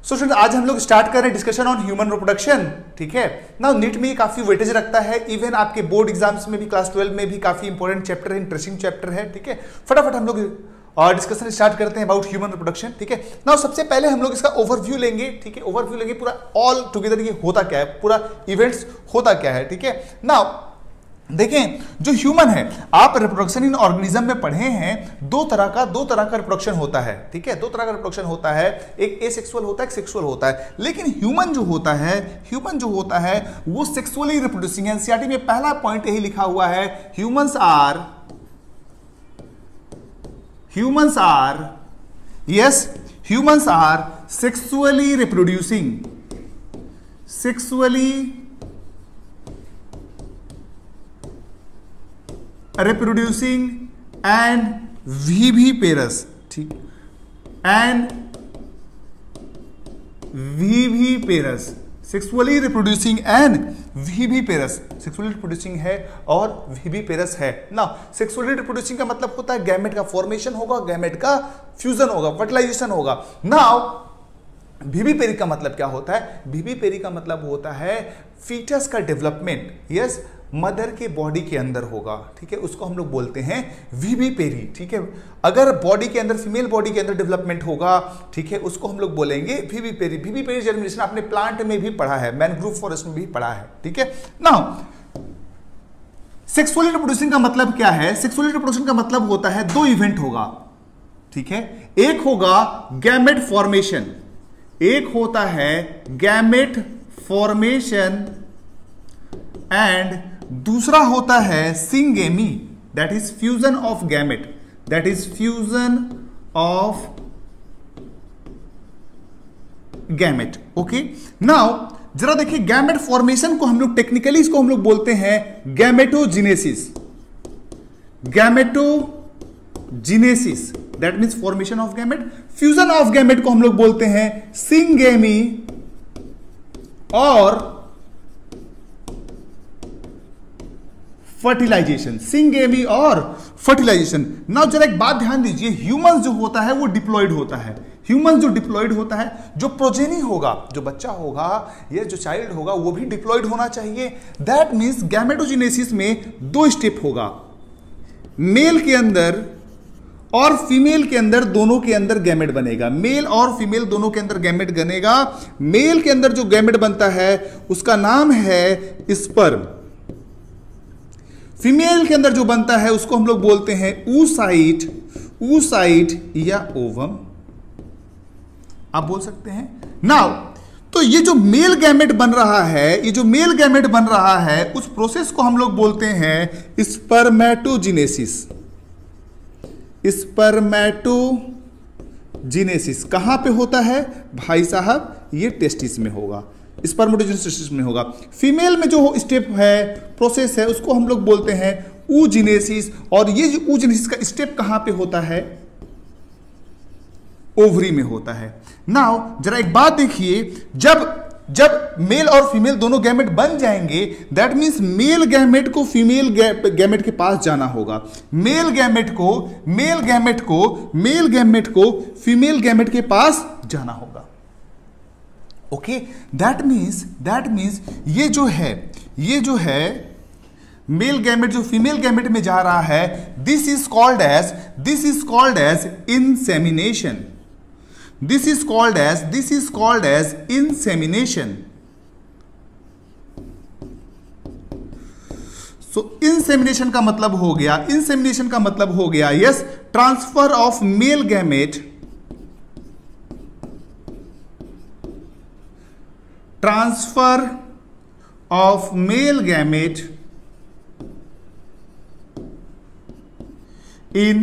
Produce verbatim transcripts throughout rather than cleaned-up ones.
So student आज हम लोग स्टार्ट कर रहे हैं डिस्कशन ऑन ह्यूमन रिप्रोडक्शन। ठीक है ना, नीट में ये काफी वेटेज रखता है, इवन आपके बोर्ड एग्जाम्स में भी क्लास ट्वेल्व में भी काफी इंपॉर्टेंट चैप्टर है, इंटरेस्टिंग चैप्टर है। ठीक है, फटाफट हम लोग और डिस्कशन स्टार्ट करते हैं अबाउट ह्यूमन रिप्रोडक्शन। ठीक है ना, सबसे पहले हम लोग इसका ओवरव्यू लेंगे। ठीक है, ओवरव्यू लेंगे पूरा ऑल टुगेदर ये होता क्या है, पूरा इवेंट्स होता क्या है। ठीक है ना, देखें जो ह्यूमन है, आप रिप्रोडक्शन इन ऑर्गेनिज्म में पढ़े हैं, दो तरह का दो तरह का रिप्रोडक्शन होता है। ठीक है, दो तरह का रिप्रोडक्शन होता है, एक एसेक्सुअल होता है, एक सेक्सुअल होता है। लेकिन ह्यूमन जो होता है ह्यूमन जो होता है वो सेक्सुअली रिप्रोड्यूसिंग है। एनसीईआरटी में पहला पॉइंट यही लिखा हुआ है, humans are humans are yes humans are sexually reproducing sexually reproducing and viviparous। ठीक, and viviparous, sexually reproducing and viviparous, sexually reproducing है और viviparous है ना। sexually reproducing का मतलब होता है गैमेट का फॉर्मेशन होगा, गैमेट का फ्यूजन होगा, फर्टिलाइजेशन होगा। नाउ विविपेरी का मतलब क्या होता है? विविपेरी का मतलब होता है फीटस का डेवलपमेंट, यस मदर के बॉडी के अंदर होगा। ठीक है, उसको हम लोग बोलते हैं विविपेरी। ठीक है, अगर बॉडी के अंदर फीमेल बॉडी के अंदर डेवलपमेंट होगा, ठीक है, उसको हम लोग बोलेंगे विविपेरी। विविपेरी जर्मिनेशन आपने प्लांट में भी पढ़ा है, मैनग्रोव फॉरेस्ट में भी पढ़ा है। ठीक है, नाउ सेक्सुअली रिप्रोड्यूसिंग का मतलब क्या है? सेक्सुअली रिप्रोडक्शन का मतलब होता है दो इवेंट होगा। ठीक है, एक होगा गैमेट फॉर्मेशन, एक होता है गैमेट फॉर्मेशन एंड दूसरा होता है syngamy, that is fusion of gamete, that is fusion of gamete. Okay, now जरा देखिए गैमेट फॉर्मेशन को हम लोग टेक्निकली इसको हम लोग बोलते हैं gametogenesis. Gametogenesis that means formation of gamete. Fusion of gamete को हम लोग बोलते हैं सिंगेमी और फर्टिलाइजेशन। सिंगेमी और फर्टिलाइजेशन। नाउ जरा एक बात ध्यान दीजिए, ह्यूमंस जो होता है वो डिप्लॉयड होता है। ह्यूमंस जो डिप्लॉयड होता है, जो प्रोजेनी होगा, जो बच्चा होगा या जो चाइल्ड होगा वो भी डिप्लॉयड होना चाहिए। दैट मीन्स गैमेटोजेनेसिस में दो स्टेप होगा, मेल के अंदर और फीमेल के अंदर, दोनों के अंदर गैमेट बनेगा। मेल और फीमेल दोनों के अंदर गैमेट बनेगा। मेल के अंदर जो गैमेट बनता है उसका नाम है स्पर्म। फीमेल के अंदर जो बनता है उसको हम लोग बोलते हैं oocyte, oocyte या ओवम, आप बोल सकते हैं। नाउ तो ये जो मेल गैमेट बन रहा है, ये जो मेल गैमेट बन रहा है उस प्रोसेस को हम लोग बोलते हैं स्पर्मेटोजिनेसिस। स्पर्मेटोजिनेसिस कहां पे होता है भाई साहब? ये टेस्टिस में होगा, स्पर्मेटोजिनेसिस में होगा। फीमेल में जो स्टेप है, प्रोसेस है, उसको हम लोग बोलते हैं oogenesis। और ये जो oogenesis का स्टेप कहां पे होता है? ओवरी में होता है। नाउ जरा एक बात देखिए, जब जब मेल और फीमेल दोनों गैमेट बन जाएंगे, दैट मीन्स मेल गैमेट को फीमेल गैमेट के पास जाना होगा, मेल गैमेट को मेल गैमेट को मेल गैमेट को फीमेल गैमेट के पास जाना होगा। Okay, that means that means ये जो है ये जो है मेल गैमेट जो फीमेल गैमेट में जा रहा है, this is called as this is called as insemination. This is called as this is called as insemination. So insemination का मतलब हो गया इंसेमिनेशन का मतलब हो गया yes transfer of male gamete transfer of male gamete in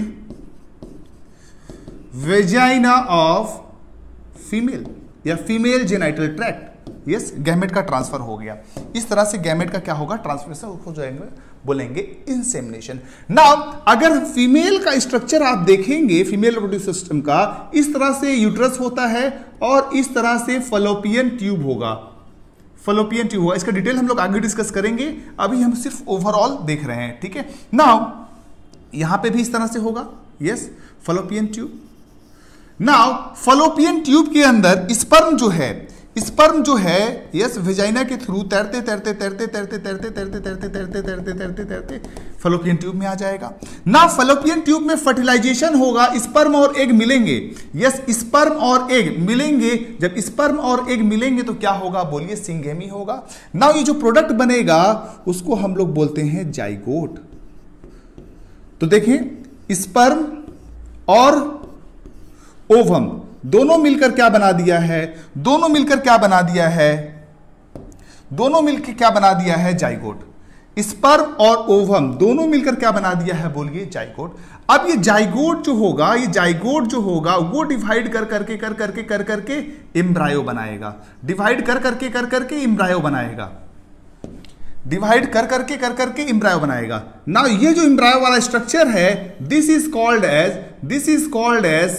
vagina of female या female genital tract. Yes, gamete का ट्रांसफर हो गया। इस तरह से गैमेट का क्या होगा? ट्रांसफर हो जाएंगे, बोलेंगे इंसेमिनेशन। नाउ अगर फीमेल का स्ट्रक्चर आप देखेंगे, फीमेल रिप्रोडक्टिव सिस्टम का, इस तरह से यूट्रस होता है और इस तरह से फलोपियन ट्यूब होगा। फलोपियन ट्यूब होगा, इसका डिटेल हम लोग आगे डिस्कस करेंगे, अभी हम सिर्फ ओवरऑल देख रहे हैं। ठीक है, नाउ यहां पे भी इस तरह से होगा, yes, fallopian tube. Now fallopian tube के अंदर स्पर्म जो है, स्पर्म जो है यस वेजाइना के थ्रू तैरते तैरते तैरते तैरते तैरते तैरते तैरते तैरते तैरते तैरते तैरते फलोपियन ट्यूब में आ जाएगा। ना फलोपियन ट्यूब में फर्टिलाइजेशन होगा, स्पर्म और एग मिलेंगे। यस, स्पर्म और एग मिलेंगे। जब स्पर्म और एग मिलेंगे तो क्या होगा, बोलिए, सिंगेमी होगा। ना ये जो प्रोडक्ट बनेगा उसको हम लोग बोलते हैं जाइगोट। तो देखें, स्पर्म और ओवम दोनों मिलकर क्या बना दिया है, दोनों मिलकर क्या बना दिया है, दोनों मिलकर क्या बना दिया है, जाइगोट। स्पर्म और ओवम दोनों मिलकर क्या बना दिया है, बोलिए, जाइगोट। अब ये जाइगोट जो होगा, ये जाइगोट जो होगा वो डिवाइड कर करके कर करके कर करके एम्ब्रायो बनाएगा, डिवाइड कर करके कर करके एम्ब्रायो बनाएगा, डिवाइड कर करके कर करके एम्ब्रायो बनाएगा। ना ये जो एम्ब्रायो वाला स्ट्रक्चर है, this is called as this is called as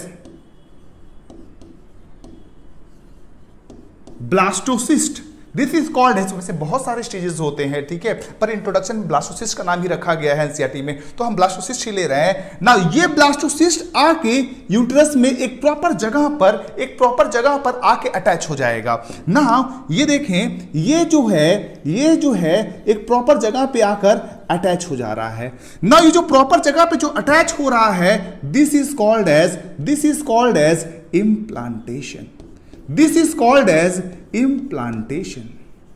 blastocyst. This is called as, वैसे बहुत सारे स्टेजेस होते हैं, ठीक है, पर इंट्रोडक्शन ब्लास्टोसिस्ट का नाम ही रखा गया है एनसीईआरटी में, तो हम ब्लास्टोसिस्ट ही ले रहे हैं ना। ये ब्लास्टोसिस्ट आके यूट्रस में एक प्रॉपर जगह पर एक प्रॉपर जगह पर आके अटैच हो जाएगा ना। ये देखें, ये जो है ये जो है एक प्रॉपर जगह पे आकर अटैच हो जा रहा है ना। ये जो प्रॉपर जगह पे जो अटैच हो रहा है, this is called as this is called as implantation. This is called as implantation.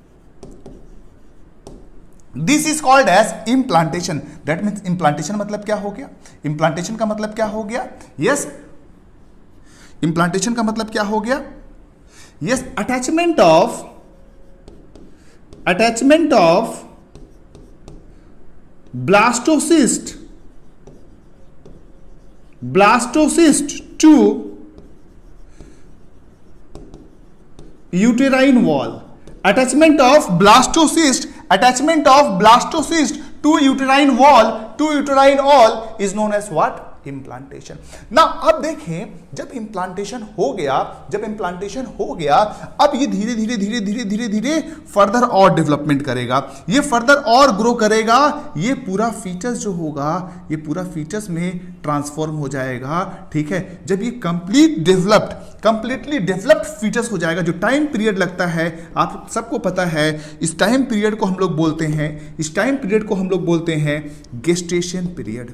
This is called as implantation. That means implantation मतलब क्या हो गया? Implantation का मतलब क्या हो गया? Yes. Implantation का मतलब क्या हो गया? Yes. Attachment of attachment of blastocyst blastocyst to uterine wall. Attachment of blastocyst attachment of blastocyst to uterine wall to uterine wall is known as what? Implantation ना। अब देखें, जब इम्प्लांटेशन हो गया जब इम्प्लांटेशन हो गया अब ये धीरे धीरे धीरे धीरे धीरे धीरे फर्दर और डेवलपमेंट करेगा, ये फर्दर और ग्रो करेगा। ये पूरा फीचर्स जो होगा ये पूरा फीचर्स में ट्रांसफॉर्म हो जाएगा, ठीक है। जब ये complete developed completely developed features हो जाएगा, जो टाइम पीरियड लगता है आप सबको पता है, इस टाइम पीरियड को हम लोग बोलते हैं इस टाइम पीरियड को हम लोग बोलते हैं गेस्टेशन पीरियड।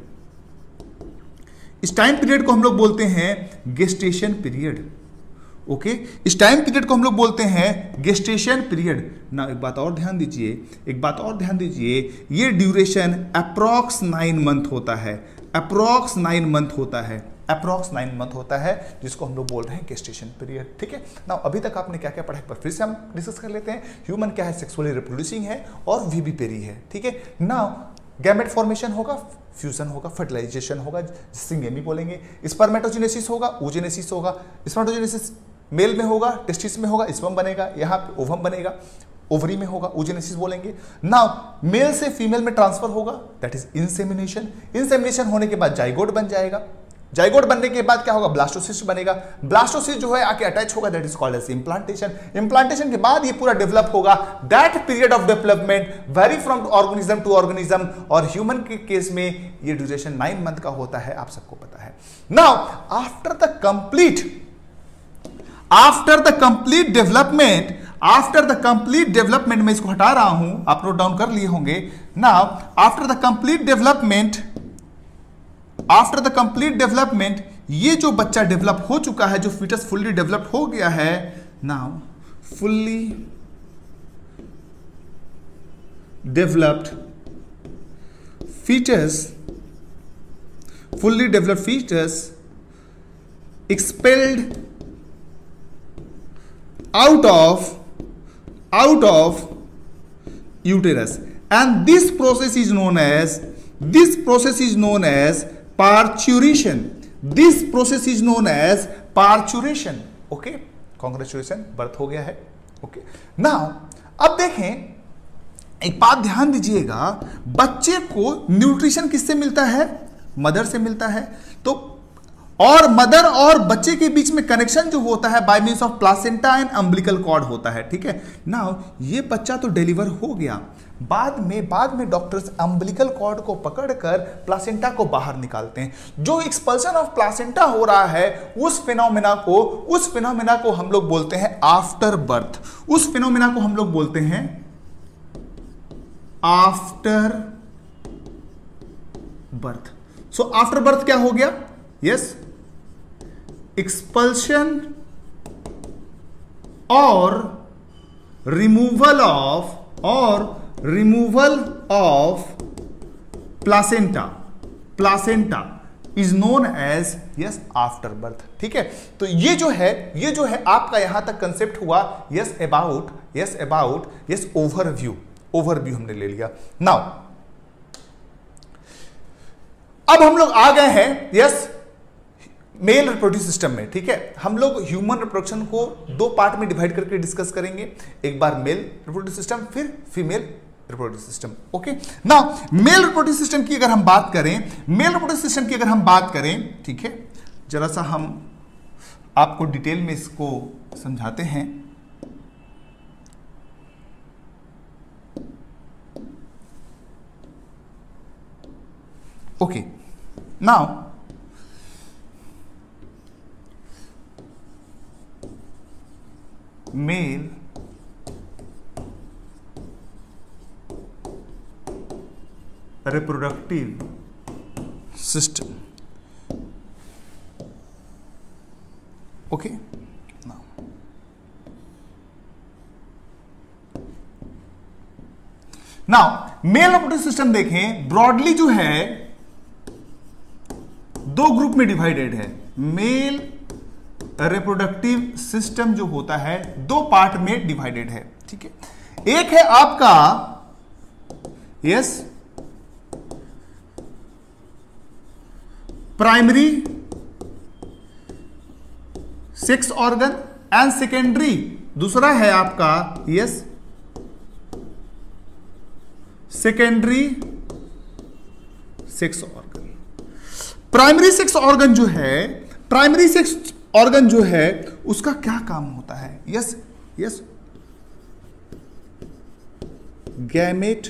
इस टाइम पीरियड को हम लोग बोलते हैं गेस्टेशन पीरियड। ओके, इस टाइम पीरियड को हम लोग बोलते हैं गेस्टेशन पीरियड ना। एक बात और ध्यान दीजिए एक बात और ध्यान दीजिए ये ड्यूरेशन अप्रॉक्स नाइन मंथ होता है अप्रॉक्स नाइन मंथ होता है अप्रॉक्स नाइन मंथ होता है जिसको हम लोग बोल रहे हैं गेस्टेशन पीरियड, ठीक है ना। अभी तक आपने क्या क्या पढ़ा है, पर फिर से हम डिस्कस कर लेते हैं। ह्यूमन क्या है, सेक्सुअली रिप्रोड्यूसिंग है और विविपेरी है, ठीक है ना। गैमेट फॉर्मेशन होगा, फ्यूजन होगा, फर्टिलाइजेशन होगा, सिंगेमी बोलेंगे, स्पर्मेटोजेनेसिस होगा, ओजेनेसिस होगा। स्पर्मेटोजेनेसिस मेल में होगा, टेस्टिस में होगा, स्पर्म बनेगा, यहाँ पे ओवम बनेगा, ओवरी में होगा, ओजेनेसिस बोलेंगे ना। मेल से फीमेल में ट्रांसफर होगा, दैट इज इंसेमिनेशन। इंसेमिनेशन होने के बाद जाइगोट बन जाएगा, जाइगोट बनने के बाद क्या होगा, ब्लास्टोसिस्ट बनेगा। ब्लास्टोसिस्ट जो है आके अटैच होगा, that is called as implantation. Implantation के बाद ये पूरा डेवलप होगा। That period of development vary from organism to organism, और ह्यूमन के केस में ये ड्यूरेशन नाइन मंथ का होता है, आप सबको पता है। Now after the complete after the complete development after the complete development मैं इसको हटा रहा हूं, आप नोट डाउन कर लिए होंगे। Now after the complete development after the complete development ये जो बच्चा डेवलप हो चुका है, जो फीटस फुल्ली डेवलप हो गया है, now fully developed foetus fully developed foetus expelled out of out of uterus, and this process is known as this process is known as parturition. This process is known as parturition. Okay, congratulations, birth हो गया है। Okay, now अब देखें, एक बात ध्यान दीजिएगा, बच्चे को न्यूट्रिशन किससे मिलता है, मदर से मिलता है। तो और मदर और बच्चे के बीच में कनेक्शन जो होता है by means of placenta and umbilical cord होता है, ठीक है। नाउ ये बच्चा तो डिलीवर हो गया, बाद में बाद में डॉक्टर्स अम्बिलिकल कॉर्ड को पकड़कर प्लासेंटा को बाहर निकालते हैं। जो एक्सपल्शन ऑफ प्लासेंटा हो रहा है उस फिनोमेना को उस फिनोमेना को हम लोग बोलते हैं आफ्टर बर्थ। उस फिनोमेना को हम लोग बोलते हैं after birth. So after birth क्या हो गया? यस, एक्सपल्शन और रिमूवल ऑफ और removal of placenta placenta is known as yes after birth, ठीक है। तो ये जो है ये जो है आपका यहां तक कंसेप्ट हुआ yes about yes about yes overview overview हमने ले लिया। नाउ अब हम लोग आ गए हैं यस मेल रिप्रोडक्टिव सिस्टम में, ठीक है। हम लोग ह्यूमन रिप्रोडक्शन को दो पार्ट में डिवाइड करके डिस्कस करेंगे, एक बार मेल रिप्रोडक्टिव सिस्टम फिर फीमेल रिप्रोडक्टिव सिस्टम, ओके। ना मेल रिप्रोडक्टिव सिस्टम की अगर हम बात करें मेल रिप्रोडक्टिव सिस्टम की अगर हम बात करें ठीक है, जरा सा हम आपको डिटेल में इसको समझाते हैं। Okay, now male reproductive system, okay. Now now male reproductive system देखें, ब्रॉडली जो है दो ग्रुप में डिवाइडेड है। मेल रिप्रोडक्टिव सिस्टम जो होता है दो पार्ट में डिवाइडेड है, ठीक है। एक है आपका yes primary sex organ and secondary, दूसरा है आपका yes secondary sex organ. Primary sex organ जो है प्राइमरी सेक्स ऑर्गन जो है उसका क्या काम होता है? Yes yes gamete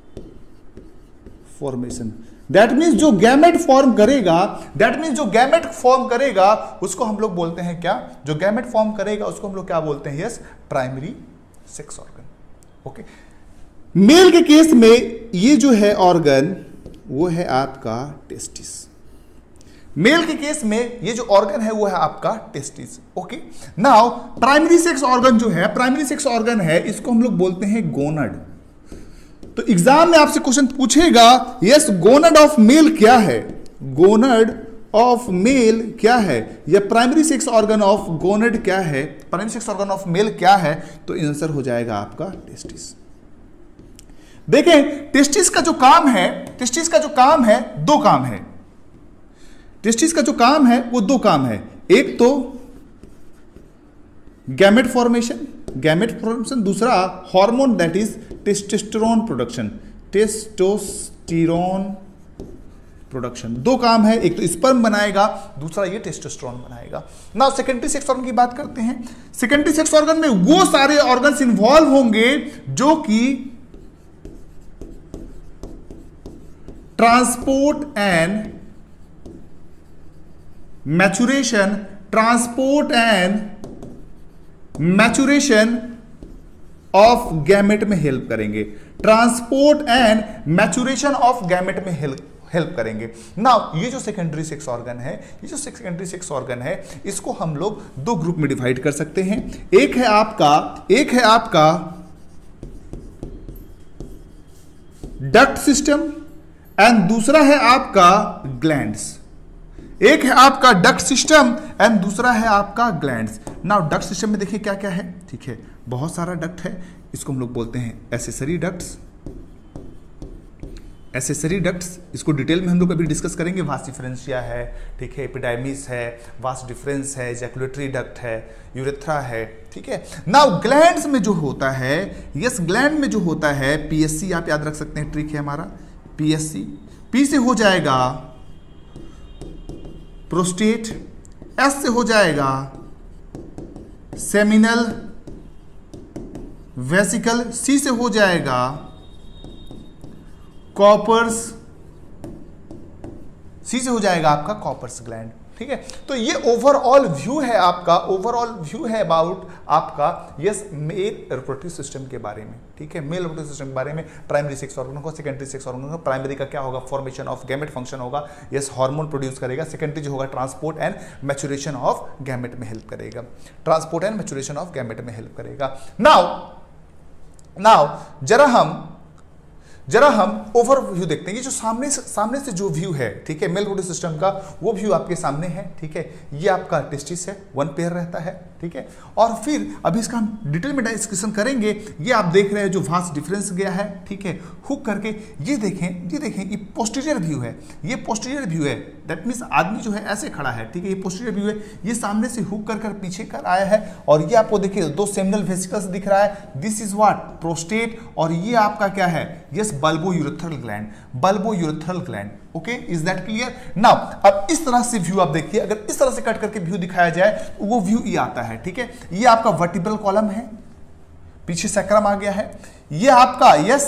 formation. That means जो गैमेट फॉर्म करेगा दैट मीन्स जो गैमेट फॉर्म करेगा उसको हम लोग बोलते हैं क्या? जो गैमेट फॉर्म करेगा उसको हम लोग क्या बोलते हैं? Yes primary sex organ, okay. Male के केस में ये जो है ऑर्गन वो है आपका टेस्टिस। मेल के केस में ये जो ऑर्गन है वो है आपका testis, okay. Now primary sex organ जो है प्राइमरी सेक्स ऑर्गन है इसको हम लोग बोलते हैं गोनड। तो एग्जाम में आपसे क्वेश्चन पूछेगा यस गोनड ऑफ मेल क्या है? गोनड ऑफ मेल क्या है या primary sex organ of gonad क्या है? Primary sex organ of male क्या है? तो आंसर हो जाएगा आपका टेस्टिस। देखें टेस्टिस का जो काम है टेस्टिस का जो काम है दो काम है। टेस्टिस का जो काम है वो दो काम है। एक तो गैमेट फॉर्मेशन गैमेट फॉर्मेशन दूसरा hormone that is testosterone production testosterone production. दो काम है, एक तो स्पर्म बनाएगा दूसरा ये टेस्टोस्टेरोन बनाएगा। ना सेकेंडरी सेक्स ऑर्गन की बात करते हैं। सेकेंडरी सेक्स ऑर्गन में वो सारे ऑर्गन्स इन्वॉल्व होंगे जो कि transport and maturation transport and maturation of gamete में हेल्प करेंगे। Transport and maturation of gamete में हेल्प हेल्प करेंगे। नाउ ये जो सेकेंडरी सेक्स ऑर्गन है ये जो सेकेंडरी सेक्स ऑर्गन है इसको हम लोग दो ग्रुप में डिवाइड कर सकते हैं। एक है आपका एक है आपका डक्ट सिस्टम एंड दूसरा है आपका ग्लैंड्स। एक है आपका डक्ट सिस्टम एंड दूसरा है आपका ग्लैंड्स। नाउ डक्ट सिस्टम में देखिए क्या क्या है, ठीक है, बहुत सारा डक्ट है। इसको हम लोग बोलते हैं एसेसरी डक्ट्स एसेसरी डक्ट्स इसको डिटेल में हम लोग अभी डिस्कस करेंगे। वास डिफरेंशिया है, ठीक है, एपिडाइमिस है, वास डिफरेंस है, जैकुलेटरी डक्ट है, यूरेथ्रा है, ठीक है। नाउ ग्लैंड्स में जो होता है यस ग्लैंड में जो होता है पीएससी आप याद रख सकते हैं, ट्रिक है हमारा पीएससी। पी से हो जाएगा दूसरा ये टेस्टोस्टेरोन प्रोडक्शन, टेस्टोस्टेरोन प्रोडक्शन। दो काम है, एक तो प्रोस्टेट, एस से हो जाएगा सेमिनल वेसिकल, सी से हो जाएगा कॉपर्स, सी से हो जाएगा आपका कॉपर्स ग्लैंड। ठीक है, तो ये ओवरऑल व्यू है आपका, ओवरऑल व्यू है अबाउट आपका यस मेल रिप्रोडक्टिव सिस्टम के बारे में। ठीक है, मेल रिप्रोडक्टिव सिस्टम के बारे में, प्राइमरी सेक्स ऑर्गन होगा, सेकेंडरी सेक्स ऑर्गन होगा। प्राइमरी का क्या होगा, फॉर्मेशन ऑफ गैमेट फंक्शन होगा, यस हार्मोन प्रोड्यूस करेगा। सेकेंडरी जो होगा transport and maturation of gamete में हेल्प करेगा, transport and maturation of gamete में हेल्प करेगा। नाउ नाउ जरा हम जरा हम ओवरव्यू देखते हैं। ये जो सामने से सामने से जो व्यू है, ठीक है, मेल रिप्रोडक्टिव सिस्टम का, वो व्यू आपके सामने है। ठीक है, ये आपका टेस्टिस है, वन पेयर रहता है। ठीक है, और फिर अभी इसका हम डिटेल में डिस्कशन करेंगे। ये आप देख रहे हैं जो वास्ट डिफरेंस गया है, ठीक है, हुक करके। ये देखें, ये देखें, ये पोस्टीरियर व्यू है, ये पोस्टीरियर व्यू है। दैट मीन्स आदमी जो है ऐसे खड़ा है। ठीक है, ये पोस्टीरियर व्यू है, ये सामने से हुक कर कर पीछे कर आया है। और ये आपको देखिए दो सेमिनल वेसिकल्स दिख रहा है, दिस इज व्हाट प्रोस्टेट, और ये आपका क्या है, yes bulbourethral gland, bulbourethral gland. Okay, is that clear? Now अब इस तरह से व्यू आप देखिए, अगर इस तरह से कट करके व्यू दिखाया जाए तो वो व्यू ये आता है। ठीक है, ये आपका वर्टिब्रल कॉलम है, पीछे सैक्रम आ गया है। ये आपका यस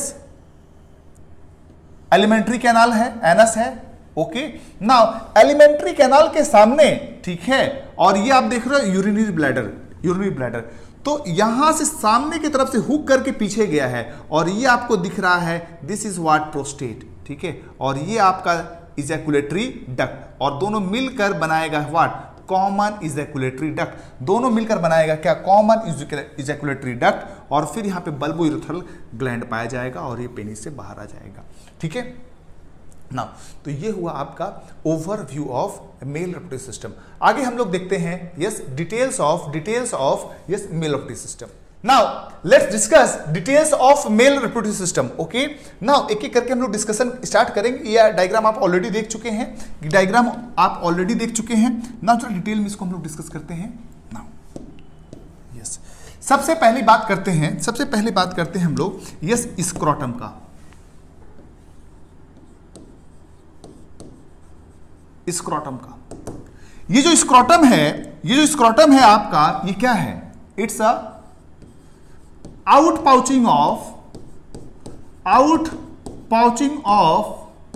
एलिमेंट्री कैनाल है, एनस है। ओके, नाउ एलिमेंट्री कैनाल के सामने, ठीक है, और ये आप देख रहे हो यूरिनरी ब्लैडर, यूरिनरी ब्लैडर, तो यहां से सामने की तरफ से हुक करके पीछे गया है, और ये आपको दिख रहा है दिस इज व्हाट प्रोस्टेट। ठीक है, और ये आपका इजैकुलेटरी डक्ट, और दोनों मिलकर बनाएगा व्हाट कॉमन इजैकुलेटरी डक्ट। दोनों मिलकर बनाएगा क्या, कॉमन इजैकुलेटरी डक्ट, और फिर यहां पे बल्बो यूरेथ्रल ग्लैंड पाया जाएगा, और ये पेनिस से बाहर आ जाएगा। ठीक है ना, तो ये हुआ आपका overview of male reproductive system. आगे हम लोग देखते हैं yes details of details of yes male reproductive system. Now let's discuss details of male reproductive system. Okay, now एक एक करके हम लोग डिस्कशन स्टार्ट करेंगे। ये डायग्राम आप ऑलरेडी देख चुके हैं, डायग्राम आप ऑलरेडी देख चुके हैं। नाउ थोड़ा डिटेल में इसको हम लोग डिस्कस करते हैं। नाउ यस सबसे पहली बात करते हैं, सबसे पहले बात करते हैं हम लोग यस स्क्रोटम का। स्क्रोटम का, ये जो स्क्रोटम है, ये जो स्क्रोटम है आपका, ये क्या है, it's a out pouching of out pouching of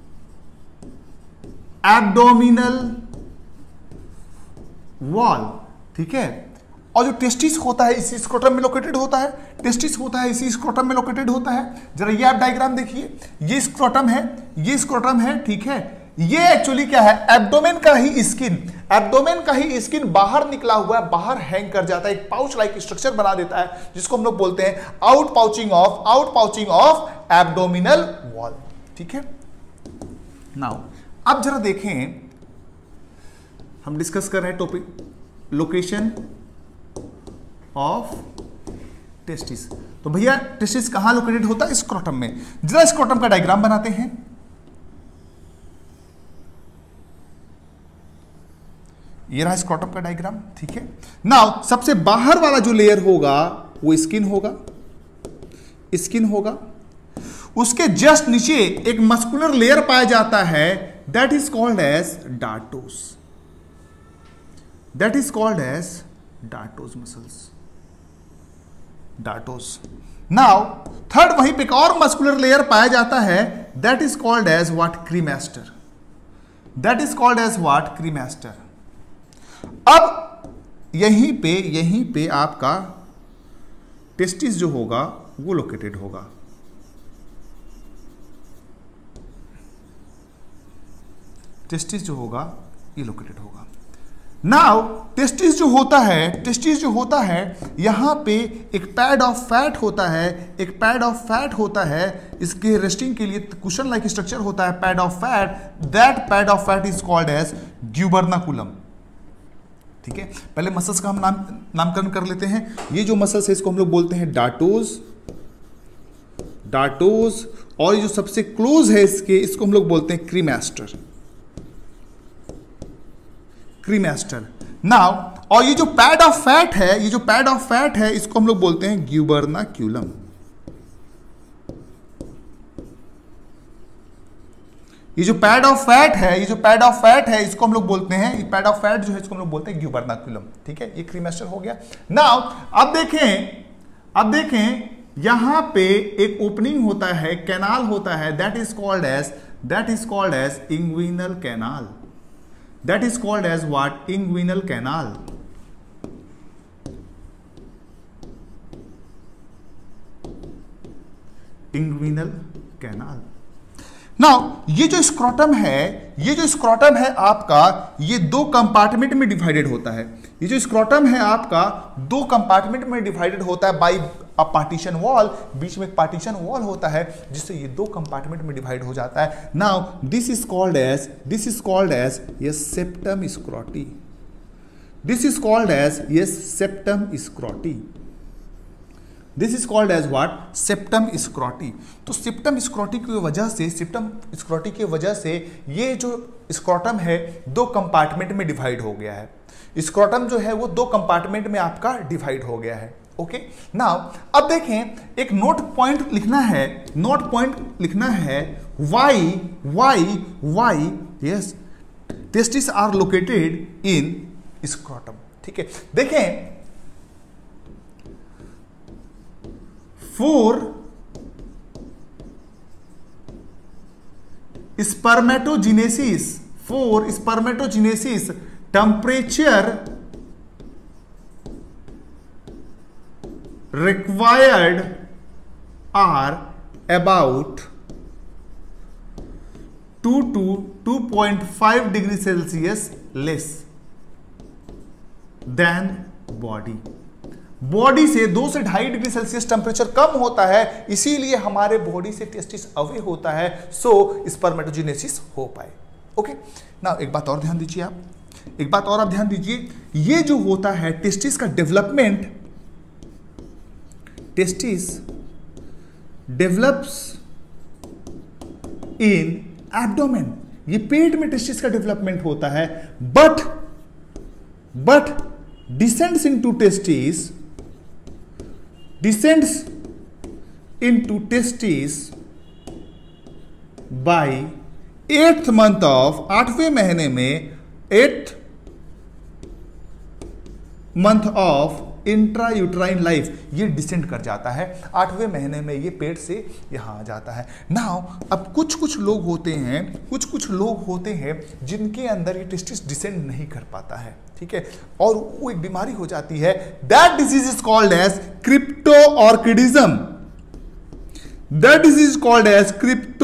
abdominal wall. ठीक है, और जो टेस्टिस होता है इसी स्क्रोटम में लोकेटेड होता है, टेस्टिस होता है इसी स्क्रोटम में लोकेटेड होता है। जरा ये आप डायग्राम देखिए, ये स्क्रोटम है, ये स्क्रोटम है। ठीक है, ये एक्चुअली क्या है, एब्डोमेन का ही स्किन, एब्डोमेन का ही स्किन बाहर निकला हुआ है, बाहर हैंग कर जाता है, एक पाउच लाइक स्ट्रक्चर बना देता है, जिसको हम लोग बोलते हैं out pouching of out pouching of abdominal wall. ठीक है, नाउ अब जरा देखें, हम डिस्कस कर रहे हैं टॉपिक लोकेशन ऑफ टेस्टिस। तो भैया टेस्टिस कहां लोकेटेड होता है, स्क्रोटम में। जरा स्क्रोटम का डायग्राम बनाते हैं। ये रहा स्क्रोटम का डायग्राम। ठीक है, नाउ सबसे बाहर वाला जो लेयर होगा वो स्किन होगा, स्किन होगा। उसके जस्ट नीचे एक मस्कुलर लेयर पाया जाता है, that is called as dartos, that is called as dartos muscles, dartos. Now third वहीं पे एक और मस्कुलर लेयर पाया जाता है, that is called as what cremaster, that is called as what cremaster. अब यहीं पे यहीं पे आपका टेस्टिस जो होगा वो लोकेटेड होगा। टेस्टिस जो होगा ये लोकेटेड होगा। नाउ टेस्टिस जो होता है, टेस्टिस जो होता है यहां पे एक पैड ऑफ फैट होता है, एक पैड ऑफ फैट होता है, इसके रेस्टिंग के लिए कुशन लाइक स्ट्रक्चर होता है, pad of fat. That pad of fat is called as gubernaculum. ठीक है, पहले मसल्स का हम नाम नामकरण कर लेते हैं। ये जो मसल्स है इसको हम लोग बोलते हैं डार्टोस, डार्टोस, और ये जो सबसे क्लोज है इसके, इसको हम लोग बोलते हैं क्रीमेस्टर, क्रीमेस्टर। नाउ और ये जो पैड ऑफ फैट है, ये जो पैड ऑफ फैट है इसको हम लोग बोलते हैं ग्यूबर्नाक्यूलम, ये जो पैड ऑफ फैट है, ये जो पैड ऑफ फैट है, इसको हम लोग बोलते हैं, ये पैड ऑफ फैट जो है इसको हम लोग बोलते हैं ग्यूबरनाकुलम। ठीक है, ये क्रीमास्टर हो गया। नाउ अब देखें, अब देखें यहां पे एक ओपनिंग होता है, कैनाल होता है, that is called as that is called as inguinal canal. That is called as what? Inguinal canal. Inguinal canal. Now ये जो स्क्रोटम है, ये जो स्क्रोटम है आपका, ये दो कंपार्टमेंट में डिवाइडेड होता है। ये जो स्क्रोटम है आपका दो कंपार्टमेंट में डिवाइडेड होता है बाय अ पार्टीशन वॉल। बीच में एक पार्टीशन वॉल होता है जिससे ये दो कंपार्टमेंट में डिवाइड हो जाता है। Now this is called as this is called as ये septum scroti. This is called as ये septum scroti. This is called as what? Septum scroti. तो सेप्टम स्क्रोटी की वजह से सेप्टम स्क्रोटी की वजह से ये जो स्क्रोटम है दो कंपार्टमेंट में डिवाइड हो गया है। स्क्रोटम जो है वो दो कंपार्टमेंट में आपका डिवाइड हो गया है। ओके, नाउ अब देखें, एक नोट पॉइंट लिखना है, नोट पॉइंट लिखना है, why why why yes testis are located in scrotum. ठीक है, देखें For spermatogenesis, for spermatogenesis, temperature required are about two to two point five degrees Celsius less than body। Body से दो से ढाई डिग्री सेल्सियस टेम्परेचर कम होता है, इसीलिए हमारे बॉडी से टेस्टिस अवे होता है, सो स्पर्मेटोजेनेसिस हो पाए। ओके, ना एक बात और ध्यान दीजिए, आप एक बात और आप ध्यान दीजिए, ये जो होता है टेस्टिस का development, testis develops in abdomen, ये पेट में टेस्टिस का डेवलपमेंट होता है, but but descends into testis descends into testes by eighth month of आठवें महीने में eighth month of intrauterine life, ये डिसेंड कर जाता है आठवें महीने में, ये पेट से यहां आ जाता है। नाउ अब कुछ कुछ लोग होते हैं कुछ कुछ लोग होते हैं जिनके अंदर ये टेस्टिस डिसेंड नहीं कर पाता है। ठीक है, और वो एक बीमारी हो जाती है, that disease is called as cryptorchidism. That disease is called as crypto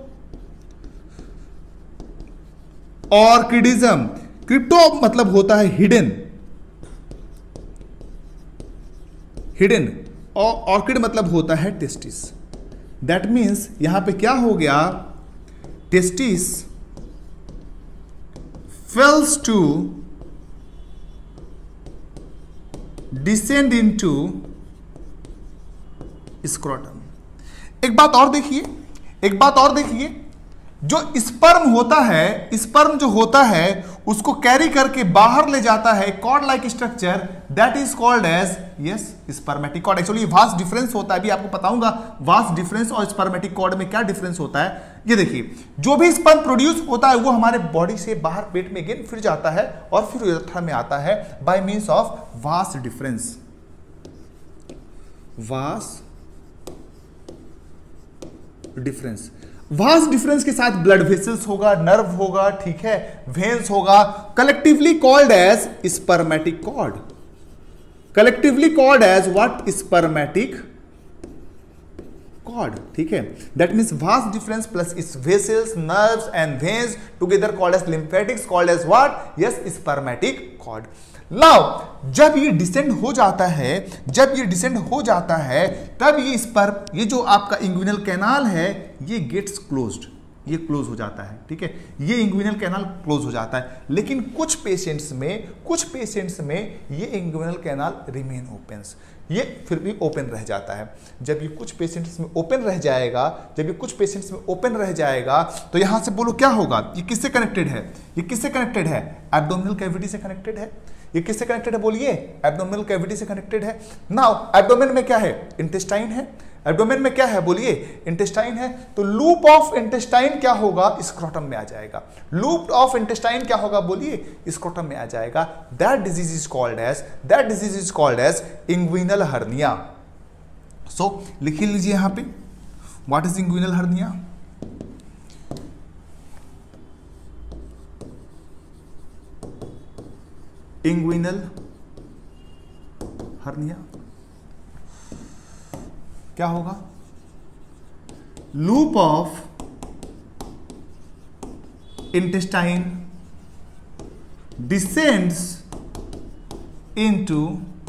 ऑर्किडिज्म। Crypto मतलब होता है हिडन, हिडन, और ऑर्किड मतलब होता है टेस्टिस। दैट मीन्स यहां पे क्या हो गया, testis fails to descend into scrotum. एक बात और देखिए, एक बात और देखिए, जो स्पर्म होता है, स्पर्म जो होता है उसको कैरी करके बाहर ले जाता है cord like structure, that is called as yes spermatic cord. Actually vas deferens होता है, अभी आपको बताऊंगा वास्ट डिफरेंस और स्पर्मेटिक कॉर्ड में क्या डिफरेंस होता है। ये देखिए, जो भी स्पर्म प्रोड्यूस होता है वो हमारे बॉडी से बाहर पेट में गेन फिर जाता है और फिर यूरेथ्रा में आता है by means of vas deferens. Vas deferens, vas deferens के साथ ब्लड वेसल्स होगा, नर्व होगा, ठीक है, वेन्स होगा, collectively called as spermatic cord. Collectively called as what? Spermatic cord. ठीक है, that means vas deferens plus its vessels, nerves and veins together called as lymphatics, called as what? Yes spermatic cord. Now जब ये descend हो जाता है, जब ये descend हो जाता है तब ये स्पर्म, ये जो आपका इंग्विनल कैनाल है ये गेट्स क्लोज्ड, ये क्लोज हो जाता है। ठीक है, ये इंग्विनल कैनाल क्लोज हो जाता है, लेकिन कुछ पेशेंट्स में कुछ पेशेंट्स में ये इंग्विनल कैनाल रिमेन ओपन, ये फिर भी ओपन रह जाता है। जब ये कुछ पेशेंट्स में ओपन रह जाएगा, जब ये कुछ पेशेंट्स में ओपन रह जाएगा तो यहां से बोलो क्या होगा, ये किससे कनेक्टेड है? ये किससे कनेक्टेड है? एब्डोमिनल कैविटी से कनेक्टेड है। ये किससे कनेक्टेड है बोलिए? एब्डोमिनल कैविटी से कनेक्टेड है। नाउ एब्डोमेन में क्या है? इंटेस्टाइन है। एब्डोमेन में क्या है बोलिए, इंटेस्टाइन है, तो लूप ऑफ इंटेस्टाइन क्या होगा, स्क्रोटम में आ जाएगा। लूप ऑफ इंटेस्टाइन क्या होगा बोलिए, स्क्रोटम में आ जाएगा। That disease is called as that disease is called as inguinal hernia. So लिख लीजिए यहां पे, what is inguinal hernia. Inguinal hernia क्या होगा, loop of intestine descends into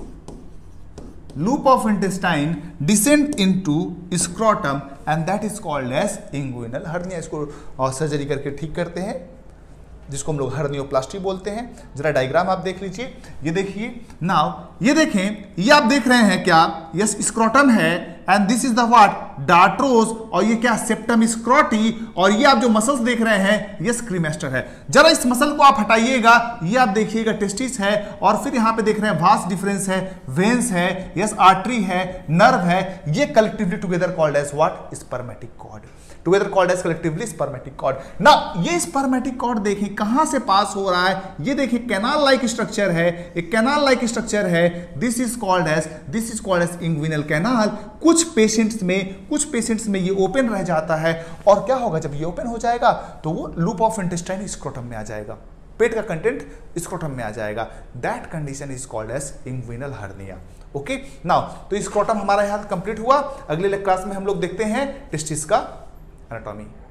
loop of intestine descend into scrotum and that is called as inguinal hernia। इसको surgery करके ठीक करते हैं, जिसको हम लोग हर्नियोप्लास्टी बोलते हैं। जरा डायग्राम आप देख लीजिए, ये देखिए नाउ, ये देखें, ये आप देख रहे हैं क्या, यस स्क्रोटम है and this is the what, dartos, और ये क्या, सेप्टम स्क्रोटी, और ये आप जो मसल्स देख रहे हैं यस क्रीमेस्टर है। जरा इस मसल को आप हटाइएगा, ये आप देखिएगा टेस्टिस है, और फिर यहां पे देख रहे हैं वास्ट डिफरेंस है, वेन्स है, यस आर्टरी है, नर्व है, ये collectively together called as what, spermatic cord, together called as collectively spermatic cord. ना ये स्पर्मेटिक कॉर्ड देखें कहां से पास हो रहा है, ये देखिए कैनाल लाइक स्ट्रक्चर है, एक कैनाल लाइक स्ट्रक्चर है, this is called as this is called as inguinal canal. कुछ पेशेंट्स में कुछ पेशेंट्स में ये ओपन रह जाता है, और क्या होगा जब ये ओपन हो जाएगा तो वो लूप ऑफ इंटेस्टाइन स्क्रोटम में आ जाएगा, पेट का कंटेंट स्क्रोटम में आ जाएगा। That condition is called as inguinal hernia. Okay now, तो स्क्रोटम हमारा यहां कंप्लीट हुआ। अगले क्लास में हम लोग देखते हैं टेस्टिस का एनाटॉमी।